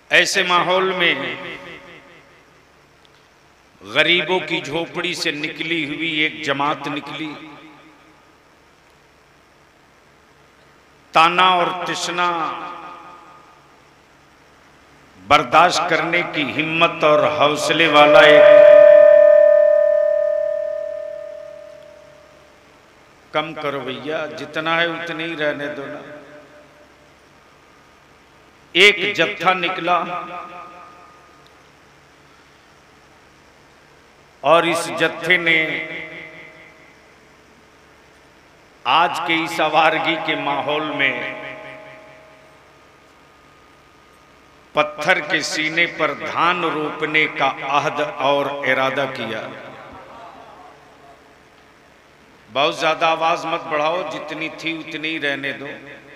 ऐसे माहौल में गरीबों की झोपड़ी से निकली हुई एक जमात निकली। ताना और तिश्ना बर्दाश्त करने की हिम्मत और हौसले वाला एक, कम करो भैया, जितना है उतने ही रहने दो ना। एक जत्था निकला और इस जत्थे ने आज के इस आवारगी के माहौल में पत्थर के सीने पर धान रोपने का अहद और इरादा किया। बहुत ज्यादा आवाज मत बढ़ाओ, जितनी थी उतनी ही रहने दो।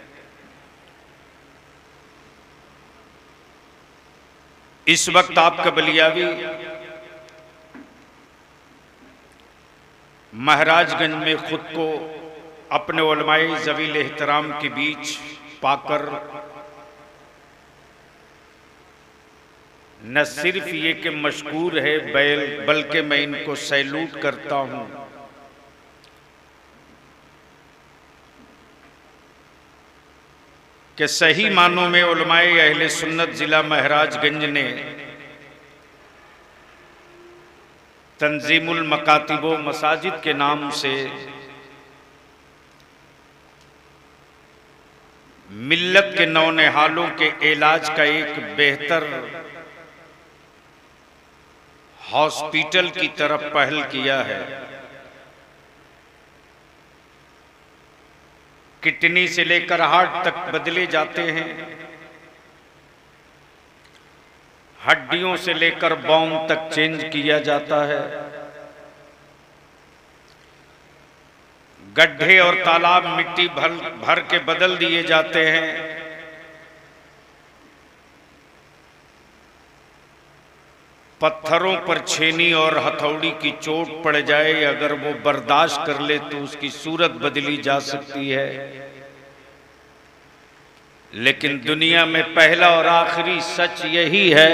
इस वक्त आपका बलियावी महाराजगंज में खुद को अपने उलमाए ज़वील एहतराम के बीच पाकर न सिर्फ ये कि मशकूर है बल्कि मैं इनको सैल्यूट करता हूं कि सही मानों में उलमाए अहले सुन्नत जिला महाराजगंज ने तंजीमुल मकातिबो मसाजिद के नाम से मिल्लत के नौनिहालों के इलाज का एक बेहतर हॉस्पिटल की तरफ पहल किया है। किडनी से लेकर हार्ट तक बदले जाते हैं, हड्डियों से लेकर बोन तक चेंज किया जाता है, गड्ढे और तालाब मिट्टी भर के बदल दिए जाते हैं। पत्थरों पर छेनी और हथौड़ी की चोट पड़ जाए, अगर वो बर्दाश्त कर ले तो उसकी सूरत बदली जा सकती है। लेकिन दुनिया में पहला और आखिरी सच यही है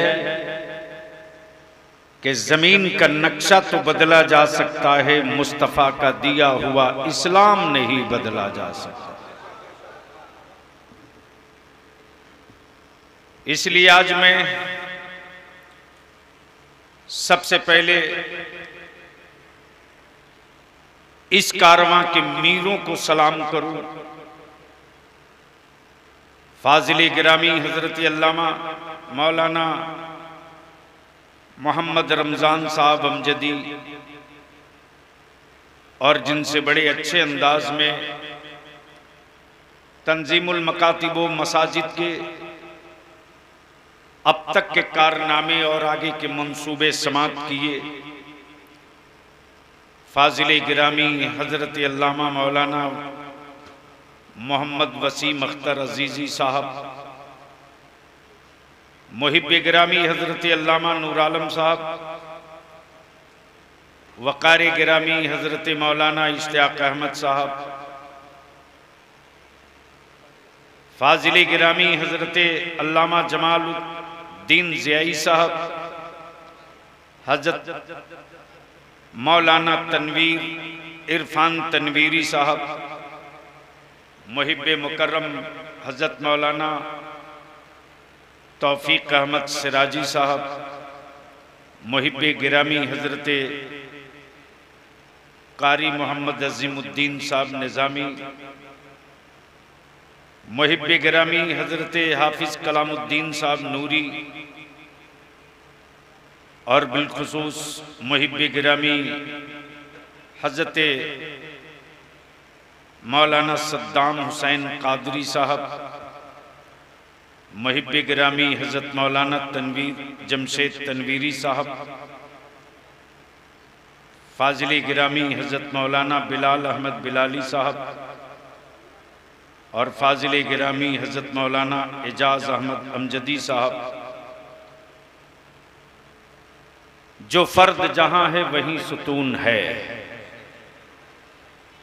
कि जमीन का नक्शा तो बदला जा सकता है, मुस्तफा का दिया हुआ इस्लाम नहीं बदला जा सकता। इसलिए आज मैं सबसे पहले इस कारवां के मीरों को सलाम करूं। फाजिल गिरामी हजरत अल्लामा मौलाना मोहम्मद रमज़ान साहब अमजदी, और जिनसे बड़े अच्छे अंदाज में तंजीमुल मकातिबो मसाजिद के अब तक के कारनामे और आगे के मंसूबे समाप्त किए, फाजिल गिरामी हजरत अल्लामा मौलाना मोहम्मद वसीम अख्तर अजीज़ी साहब, मुहिब गिरामी हजरत अल्लामा नूर आलम साहब, वक़ार गिरामी हजरत मौलाना इश्तियाक अहमद साहब, फाजिल गिरामी हजरत अल्लामा जमालुद्दीन ज़ियाई साहब, हजरत मौलाना तनवीर इरफान तनवीरी साहब, मुहिब मुकर्रम हजरत मौलाना तौफीक अहमद सिराजी साहब, मुहिब गिरामी हजरत कारी मोहम्मद अजीमुद्दीन साहब निज़ामी, मुहिब गिरामी हजरत हाफिज कलामुद्दीन साहब नूरी, और बिलखुसूस मुहिब गिरामी हजरत मौलाना सद्दाम हुसैन कादरी साहब, मुहिब गिरामी हजरत मौलाना तनवीर जमशेद तनवीरी साहब, फाजिल गिरामी हजरत मौलाना बिलाल अहमद बिलाली साहब, और फाजिल गिरामी हजरत मौलाना एजाज अहमद अमजदी साहब। जो फर्द जहां है वहीं सुतून है।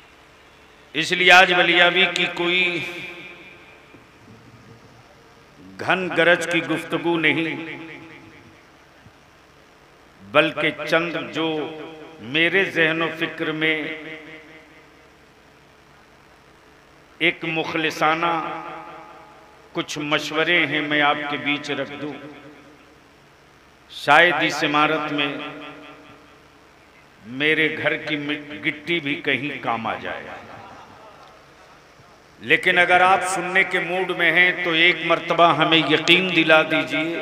इसलिए आज बलियावी की कोई घन गरज की गुफ्तगू नहीं, बल्कि चंद जो मेरे ज़हन फिक्र में एक मुखलिसाना कुछ मशवरे हैं, मैं आपके बीच रख दूं। शायद इस इमारत में मेरे घर की गिट्टी भी कहीं काम आ जाए। लेकिन अगर आप सुनने के मूड में हैं तो एक मर्तबा हमें यकीन दिला दीजिए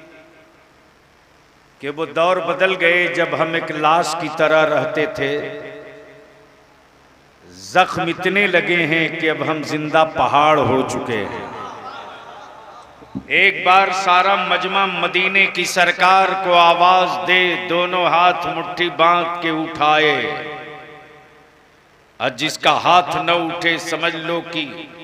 कि वो दौर बदल गए जब हम एक लाश की तरह रहते थे। जख्म इतने लगे हैं कि अब हम जिंदा पहाड़ हो चुके हैं। एक बार सारा मजमा मदीने की सरकार को आवाज दे, दोनों हाथ मुट्ठी बांध के उठाए, और जिसका हाथ न उठे समझ लो कि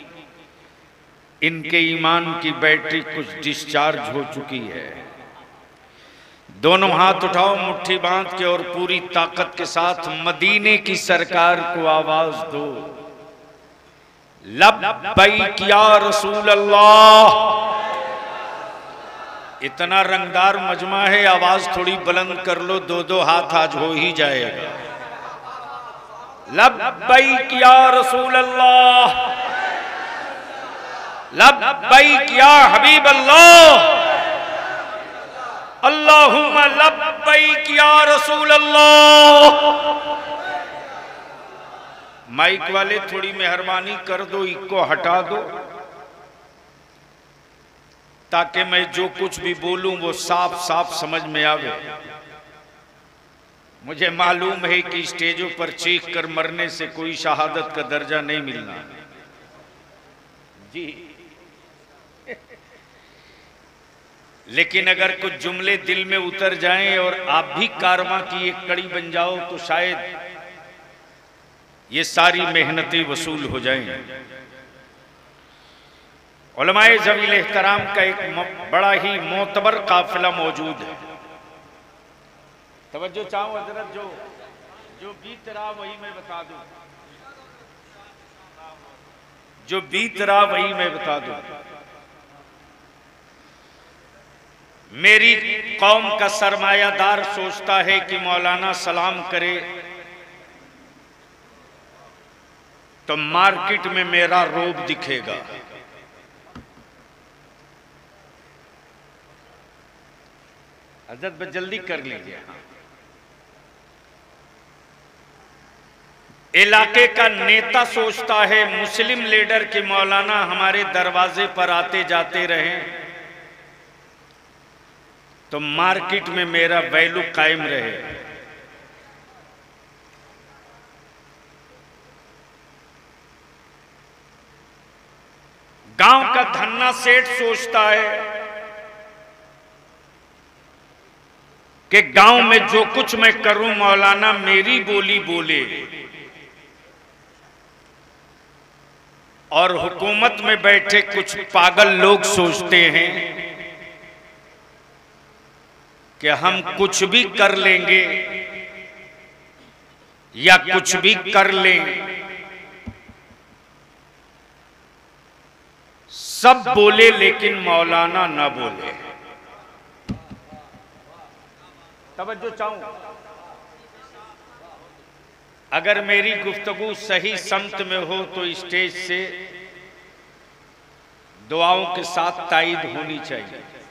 इनके ईमान की बैटरी कुछ डिस्चार्ज हो चुकी है। दोनों हाथ उठाओ मुट्ठी बांध के और पूरी ताकत के साथ मदीने की सरकार को आवाज दो, लब्बैक या रसूल अल्लाह। इतना रंगदार मजमा है, आवाज थोड़ी बुलंद कर लो, दो दो हाथ आज हो ही जाएगा। लब्बैक या रसूल अल्लाह, लब्बैक या हबीब अल्लाह, अल्लाहुम्मा लब्बैक या रसूल अल्लाह। माइक वाले थोड़ी मेहरबानी कर दो, इको हटा दो, ताकि मैं जो कुछ भी बोलूं वो साफ साफ समझ में आवे। मुझे मालूम है कि स्टेजों पर चीख कर मरने से कोई शहादत का दर्जा नहीं मिलना जी, लेकिन अगर कुछ जुमले दिल में उतर जाएं और आप भी कारवां की एक कड़ी बन जाओ तो शायद ये सारी मेहनतें वसूल हो जाएं। उलमाए ज़वील एहतराम का एक बड़ा ही मोतबर काफिला मौजूद है। तवज्जो चाहूं हजरत, जो बीत रहा वही मैं बता दूं, जो बीत रहा वही मैं बता दूं। मेरी कौम का सरमायादार सोचता है कि मौलाना सलाम करे तो मार्केट में मेरा रोब दिखेगा। हजरत जल्दी कर लीजिए। इलाके का नेता सोचता है मुस्लिम लीडर के मौलाना हमारे दरवाजे पर आते जाते रहे तो मार्केट में मेरा वैल्यू कायम रहे। गांव का धन्ना सेठ सोचता है कि गांव में जो कुछ मैं करूं मौलाना मेरी बोली बोले, और हुकूमत में बैठे कुछ पागल लोग सोचते हैं कि हम कुछ भी कर लेंगे या कुछ भी कर लें, सब बोले लेकिन मौलाना ना बोले। तवज्जो चाहूं, अगर मेरी गुफ्तगू सही समत में हो तो स्टेज से दुआओं के साथ तायीद होनी चाहिए।